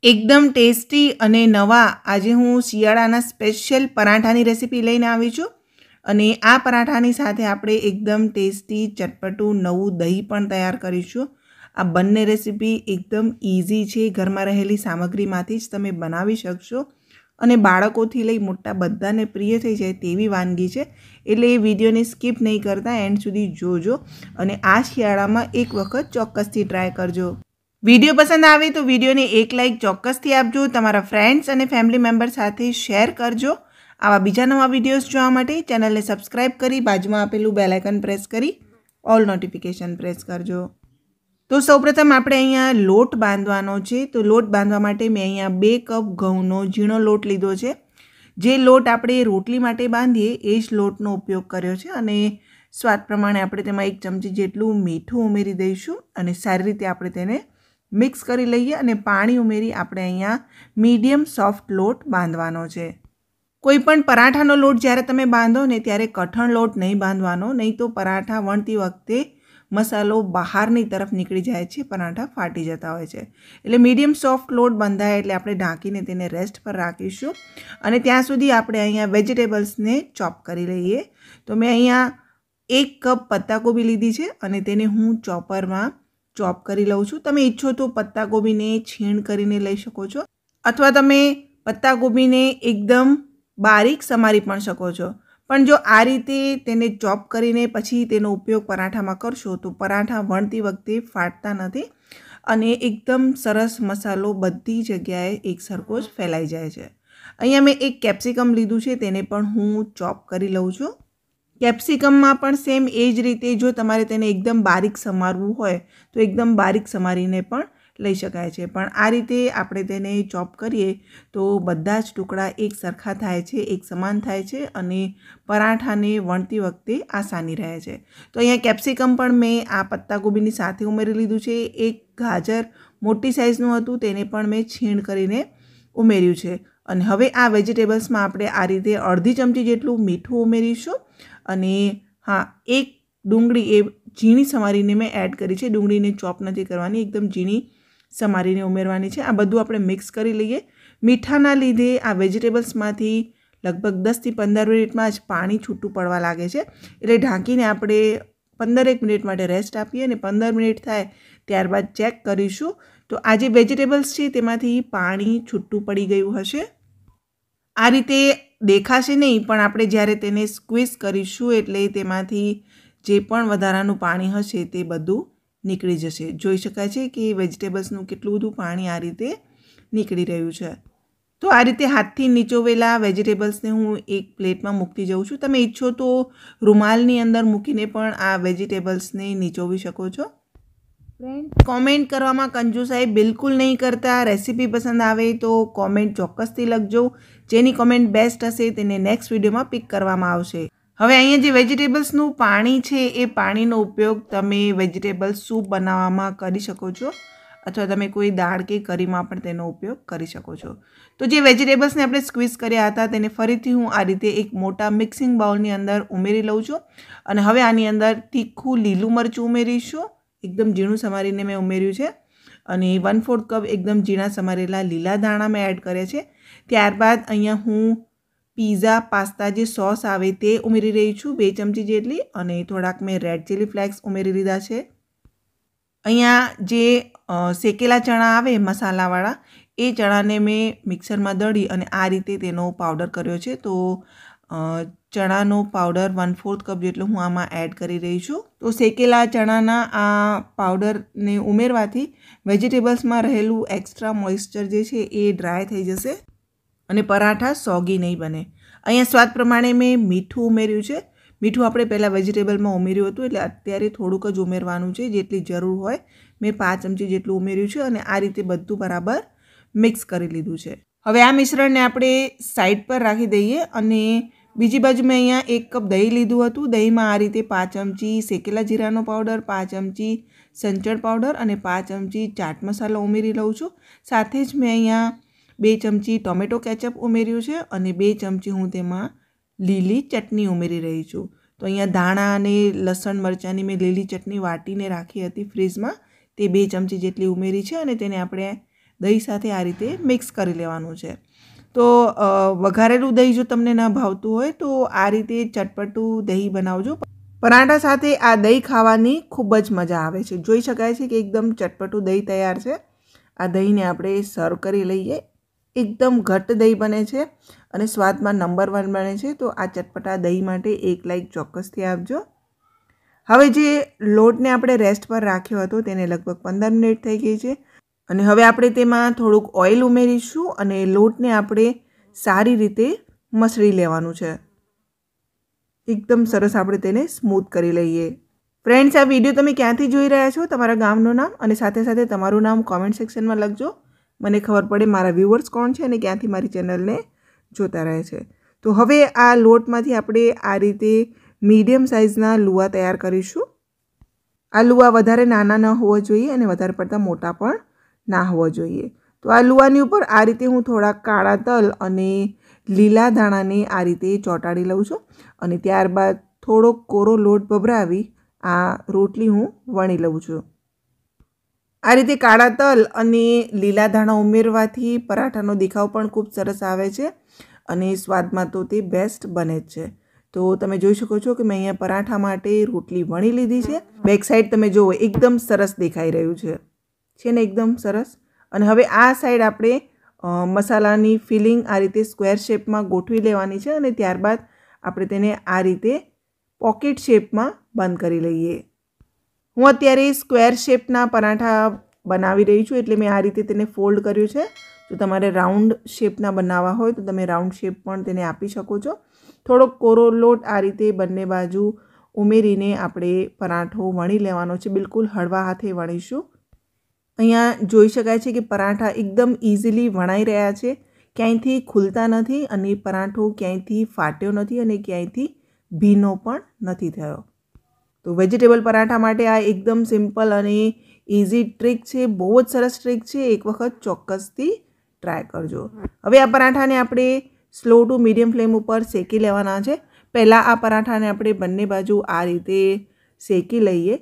એકદમ ટેસ્ટી અને નવા આજે હું શિયાળાના સ્પેશિયલ પરાઠાની રેસીપી લઈને આવી છું અને આ પરાઠાની સાથે આપણે એકદમ ટેસ્ટી ચટપટું નવું દહીં પણ તૈયાર કરીશું। આ બંને રેસીપી એકદમ ઇઝી છે, ઘરમાં રહેલી સામગ્રીમાંથી જ તમે બનાવી શકશો અને બાળકોથી લઈ મોટા બધાને પ્રિય થઈ જાય તેવી વાનગી છે। એટલે એ વિડીયોને સ્કીપ નહીં કરતા, એન્ડ સુધી જોજો અને આ શિયાળામાં એક વખત ચોક્કસથી ટ્રાય કરજો। વિડીયો પસંદ આવે તો વિડીયોને એક લાઇક ચોક્કસથી આપજો, તમારા ફ્રેન્ડ્સ અને ફેમિલી મેમ્બર સાથે શેર કરજો। આવા બીજા નવા વિડીયોઝ જોવા માટે ચેનલને સબસ્ક્રાઇબ કરી બાજુમાં આપેલું બેલ આઇકન પ્રેસ કરી ઓલ નોટિફિકેશન પ્રેસ કરજો। તો સૌપ્રથમ આપણે અહીંયા લોટ બાંધવાનો છે। તો લોટ બાંધવા માટે મેં અહીંયા 2 કપ ઘઉંનો ઝીણો લોટ લીધો છે। જે લોટ આપણે રોટલી માટે બાંધીએ એ જ લોટનો ઉપયોગ કર્યો છે અને સ્વાદ પ્રમાણે આપણે તેમાં 1 ચમચી જેટલું મીઠું ઉમેરી દઈશું અને સારી રીતે આપણે તેને મિક્સ કરી લઈએ અને પાણી ઉમેરી આપણે અહીંયા મીડિયમ સોફ્ટ લોટ બાંધવાનો છે। કોઈ પણ પરાઠાનો લોટ જ્યારે તમે બાંધો ને ત્યારે કઠણ લોટ નહીં બાંધવાનો, નહીં તો પરાઠા વણતી વખતે મસાલો બહારની તરફ નીકળી જાય છે, પરાઠા ફાટી જતા હોય છે। એટલે મીડિયમ સોફ્ટ લોટ બંધાય એટલે આપણે ઢાંકીને તેને રેસ્ટ પર રાખીશું અને ત્યાં સુધી આપણે અહીંયા વેજીટેબલ્સને ચોપ કરી લઈએ। તો મેં અહીંયા 1 કપ પત્તાકોબી લીધી છે અને તેને હું ચોપરમાં ચોપ કરી લઉં છું। તમે ઈચ્છો તો પત્તાકોબીને છીણ કરીને લઈ શકો છો અથવા તમે પત્તાકોબીને એકદમ બારીક સમારી પણ શકો છો, પણ જો આ રીતે તેને ચોપ કરીને પછી તેનો ઉપયોગ પરાઠામાં કરશો તો પરાઠા વણતી વખતે ફાટતા નથી અને એકદમ સરસ મસાલો બધી જગ્યાએ એકસરખો જ ફેલાઈ જાય છે। અહીંયા મેં 1 કેપ્સિકમ લીધું છે, તેને પણ હું ચોપ કરી લઉં છું। કેપ્સિકમમાં પણ સેમ એ જ રીતે જો તમારે તેને એકદમ બારીક સમારવું હોય તો એકદમ બારીક સમારીને પણ લઈ શકાય છે, પણ આ રીતે આપણે તેને ચોપ કરીએ તો બધા જ ટુકડા એક સરખા થાય છે, એક સમાન થાય છે અને પરાઠાને વણતી વખતે આસાની રહે છે। તો અહીંયા કેપ્સિકમ પણ મેં આ પત્તાકોબીની સાથે ઉમેરી લીધું છે। 1 ગાજર મોટી સાઇઝનું હતું તેને પણ મેં છીણ કરીને ઉમેર્યું છે અને હવે આ વેજીટેબલ્સમાં આપણે આ રીતે અડધી ચમચી જેટલું મીઠું ઉમેરીશું અને હા, 1 ડુંગળી એ ઝીણી સમારીને મેં એડ કરી છે। ડુંગળીને ચોપ નથી કરવાની, એકદમ ઝીણી સમારીને ઉમેરવાની છે। આ બધું આપણે મિક્સ કરી લઈએ। મીઠાના લીધે આ વેજીટેબલ્સમાંથી લગભગ 10 થી 15 મિનિટમાં જ પાણી છૂટું પડવા લાગે છે, એટલે ઢાંકીને આપણે 15 મિનિટ માટે રેસ્ટ આપીએ અને 15 મિનિટ થાય ત્યારબાદ ચેક કરીશું તો આ જે વેજીટેબલ્સ છે તેમાંથી પાણી છૂટું પડી ગયું હશે। આ રીતે દેખાશે નહીં, પણ આપણે જ્યારે તેને સ્ક્વીઝ કરીશું એટલે તેમાંથી જે પણ વધારાનું પાણી હશે તે બધું નીકળી જશે। જોઈ શકાય છે કે વેજીટેબલ્સનું કેટલું બધું પાણી આ રીતે નીકળી રહ્યું છે। તો આ રીતે હાથથી નીચોવેલા વેજીટેબલ્સને હું એક પ્લેટમાં મૂકતી જાઉં છું। તમે ઈચ્છો તો રૂમાલની અંદર મૂકીને પણ આ વેજીટેબલ્સને નીચોવી શકો છો। ફ્રેન્ડ, કોમેન્ટ કરવામાં કંજૂસાઈ બિલકુલ નહીં કરતા। રેસીપી પસંદ આવે તો કોમેન્ટ ચોક્કસથી લખજો, જેની કોમેન્ટ બેસ્ટ હશે તેને નેક્સ્ટ વિડીયોમાં પિક કરવામાં આવશે। હવે અહીંયા જે વેજીટેબલ્સનું પાણી છે એ પાણીનો ઉપયોગ તમે વેજીટેબલ સૂપ બનાવવામાં કરી શકો છો અથવા તમે કોઈ દાળ કે કરીમાં પણ તેનો ઉપયોગ કરી શકો છો। તો જે વેજીટેબલ્સને આપણે સ્ક્વીઝ કર્યા હતા તેને ફરીથી હું આ રીતે એક મોટા મિક્સિંગ બાઉલની અંદર ઉમેરી લઉં છું અને હવે આની અંદર તીખું લીલું મરચું ઉમેરીશું, એકદમ ઝીણું સમારીને મેં ઉમેર્યું છે અને 1/4 કપ એકદમ ઝીણા સમારેલા લીલા ધાણા મેં એડ કર્યા છે। ત્યારબાદ અહીંયા હું પીઝા પાસ્તા જે સોસ આવે તે ઉમેરી રહી છું 2 ચમચી જેટલી અને થોડાક મેં રેડ ચીલી ફ્લેક્સ ઉમેરી લીધા છે। અહીંયા જે શેકેલા ચણા આવે મસાલાવાળા એ ચણાને મેં મિક્સરમાં દળી અને આ રીતે તેનો પાવડર કર્યો છે। તો ચણાનો પાવડર 1/4 કપ જેટલો હું આમાં એડ કરી રહી છું। તો શેકેલા ચણાના આ પાવડરને ઉમેરવાથી વેજીટેબલ્સમાં રહેલું એક્સ્ટ્રા મોઇસ્ચર જે છે એ ડ્રાય થઈ જશે અને પરાઠા સોગી નહીં બને। અહીંયા સ્વાદ પ્રમાણે મેં મીઠું ઉમેર્યું છે। મીઠું આપણે પહેલાં વેજીટેબલમાં ઉમેર્યું હતું એટલે અત્યારે થોડુંક જ ઉમેરવાનું છે, જેટલી જરૂર હોય। મેં 5 ચમચી જેટલું ઉમેર્યું છે અને આ રીતે બધું બરાબર મિક્સ કરી લીધું છે। હવે આ મિશ્રણને આપણે સાઈડ પર રાખી દઈએ અને બીજી બાજુ મેં અહીંયા 1 કપ દહીં લીધું હતું। દહીંમાં આ રીતે 5 ચમચી શેકેલા જીરાનો પાવડર, 5 ચમચી સંચળ પાવડર અને 5 ચમચી ચાટ મસાલો ઉમેરી લઉં છું। સાથે જ મેં અહીંયા 2 ચમચી ટોમેટો કેચઅપ ઉમેર્યું છે અને 2 ચમચી હું તેમાં લીલી ચટણી ઉમેરી રહી છું। તો અહીંયા ધાણા અને લસણ મરચાંની મેં લીલી ચટણી વાટીને રાખી હતી ફ્રીજમાં, તે 2 ચમચી જેટલી ઉમેરી છે અને તેને આપણે દહીં સાથે આ રીતે મિક્સ કરી લેવાનું છે. તો વઘારેલું દહીં જો તમને ન ભાવતું હોય તો આ રીતે ચટપટું દહીં બનાવજો. પરાઠા સાથે આ દહીં ખાવાની ખૂબ જ મજા આવે છે. જોઈ શકાય છે કે એકદમ ચટપટું દહીં તૈયાર છે. આ દહીંને આપણે સર્વ કરી લઈએ. એકદમ ઘટ્ટ દહીં બને છે અને સ્વાદમાં નંબર 1 બને છે. તો આ ચટપટા દહીં માટે એક લાઈક ચોક્કસથી આપજો. હવે જે લોટને આપણે રેસ્ટ પર રાખ્યો હતો તેને લગભગ 15 મિનિટ થઈ ગઈ છે અને હવે આપણે તેમાં થોડુંક ઓઇલ ઉમેરીશું અને લોટને આપણે સારી રીતે મસળી લેવાનું છે. એકદમ સરસ આપણે તેને સ્મૂથ કરી લઈએ. ફ્રેન્ડ્સ, આ વિડીયો તમે ક્યાંથી જોઈ રહ્યા છો? તમારા ગામનું નામ અને સાથે સાથે તમારું નામ કોમેન્ટ સેક્શનમાં લખજો. મને ખબર પડે મારા વ્યુઅર્સ કોણ છે અને ક્યાંથી મારી ચેનલને જોતા રહે છે. તો હવે આ લોટમાંથી આપણે આ રીતે મીડિયમ સાઇઝના લુવા તૈયાર કરીશું. આ લુવા વધારે નાના ન હોવા જોઈએ અને વધારે પડતા મોટા પણ ના હોવા જોઈએ. તો આ લુવાની ઉપર આ રીતે હું થોડા કાળા તલ અને લીલા ધાણાને આ રીતે ચોંટાડી લઉં છું અને ત્યારબાદ થોડોક કોરો લોટ ભભરાવી આ રોટલી હું વણી લઉં છું. આ રીતે કાળા તલ અને લીલા ધાણા ઉમેરવાથી પરાઠાનો દેખાવ પણ ખૂબ સરસ આવે છે અને સ્વાદમાં તો તે બેસ્ટ બને જ છે. તો તમે જોઈ શકો છો કે મેં અહીંયા પરાઠા માટે રોટલી વણી લીધી છે. બેક સાઈડ તમે જુઓ એકદમ સરસ દેખાઈ રહ્યું છે ને એકદમ સરસ. અને હવે આ સાઈડ આપણે મસાલાની ફિલિંગ આ રીતે સ્ક્વેર શેપમાં ગોઠવી લેવાની છે અને ત્યારબાદ આપણે તેને આ રીતે પોકેટ શેપમાં બંધ કરી લઈએ. હું અત્યારે સ્ક્વેર શેપના પરાઠા બનાવી રહી છું એટલે મેં આ રીતે તેને ફોલ્ડ કર્યું છે. જો તમારે રાઉન્ડ શેપના બનાવવા હોય તો તમે રાઉન્ડ શેપ પણ તેને આપી શકો છો. થોડોક કોરો લોટ આ રીતે બંને બાજુ ઉમેરીને આપણે પરાઠો વણી લેવાનો છે. બિલકુલ હળવા હાથે વણીશું. અહીંયા જોઈ શકાય છે કે પરાઠા એકદમ ઇઝીલી વણાઈ રહ્યા છે. ક્યાંયથી ખુલતા નથી અને પરાઠો ક્યાંયથી ફાટ્યો નથી અને ક્યાંયથી ભીનો પણ નથી થયો. તો વેજીટેબલ પરાઠા માટે આ એકદમ સિમ્પલ અને ઇઝી ટ્રીક છે. બહુ જ સરસ ટ્રીક છે. એક વખત ચોક્કસથી ટ્રાય કરજો. હવે આ પરાઠાને આપણે સ્લો ટુ મીડિયમ ફ્લેમ ઉપર શેકી લેવાના છે. પહેલાં આ પરાઠાને આપણે બંને બાજુ આ રીતે શેકી લઈએ.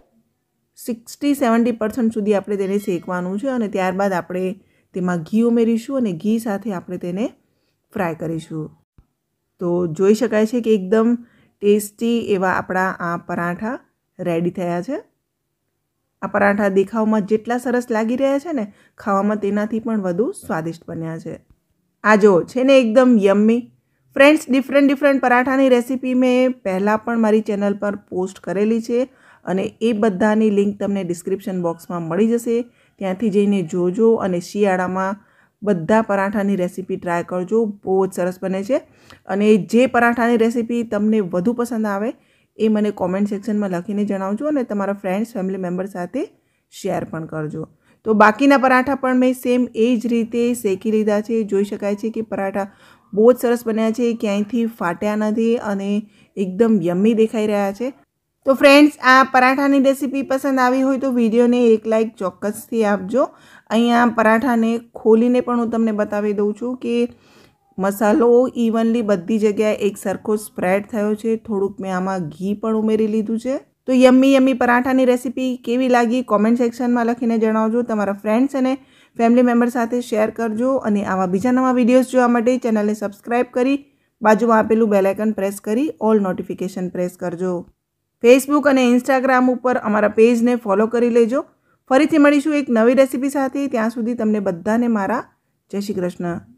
60-70% સુધી આપણે તેને શેકવાનું છે અને ત્યારબાદ આપણે તેમાં ઘી ઉમેરીશું અને ઘી સાથે આપણે તેને ફ્રાય કરીશું. તો જોઈ શકાય છે કે એકદમ ટેસ્ટી એવા આપણા આ પરાઠા રેડી થયા છે. આ પરાઠા દેખાવમાં જેટલા સરસ લાગી રહ્યા છે ને ખાવામાં તેનાથી પણ વધુ સ્વાદિષ્ટ બન્યા છે. આ જો છે ને એકદમ યમ્મી. ફ્રેન્ડ્સ, ડિફરન્ટ પરાઠાની રેસીપી મેં પહેલાં પણ મારી ચેનલ પર પોસ્ટ કરેલી છે અને એ બધાની લિંક તમને ડિસ્ક્રિપ્શન બોક્સમાં મળી જશે. ત્યાંથી જઈને જોજો અને શિયાળામાં બધા પરાઠાની રેસીપી ટ્રાય કરજો. બહુ જ સરસ બને છે અને જે પરાઠાની રેસીપી તમને વધુ પસંદ આવે એ મને કોમેન્ટ સેક્શનમાં લખીને જણાવજો અને તમારા ફ્રેન્ડ્સ ફેમિલી મેમ્બર સાથે શેર પણ કરજો. તો બાકીના પરાઠા પણ મેં સેમ એ જ રીતે શેકી લીધા છે. જોઈ શકાય છે કે પરાઠા બહુ જ સરસ બન્યા છે. ક્યાંયથી ફાટ્યા નથી અને એકદમ યમ્મી દેખાઈ રહ્યા છે. તો ફ્રેન્ડ્સ, આ પરાઠાની રેસીપી પસંદ આવી હોય તો વિડીયોને એક લાઈક ચોક્કસથી આપજો. અહીંયા પરાઠાને ખોલીને પણ હું તમને બતાવી દઉં છું કે મસાલો ઇવનલી બધી જગ્યાએ એક સરખો સ્પ્રેડ થયો છે. થોડુંક મેં આમાં ઘી પણ ઉમેરી લીધું છે. તો યમ્મી પરાઠાની રેસીપી કેવી લાગી કોમેન્ટ સેક્શનમાં લખીને જણાવજો. તમારા ફ્રેન્ડ્સ અને ફેમિલી મેમ્બર સાથે શેર કરજો અને આવા બીજા નવા વિડીયોઝ જોવા માટે ચેનલને સબસ્ક્રાઈબ કરી બાજુમાં આપેલું બેલ આઇકન પ્રેસ કરી ઓલ નોટિફિકેશન પ્રેસ કરજો. ફેસબુક અને ઇન્સ્ટાગ્રામ ઉપર અમારા પેજને ફોલો કરી લેજો. ફરીથી મળીશું એક નવી રેસીપી સાથે. ત્યાં સુધી તમને બધાને મારા જય શ્રી કૃષ્ણ.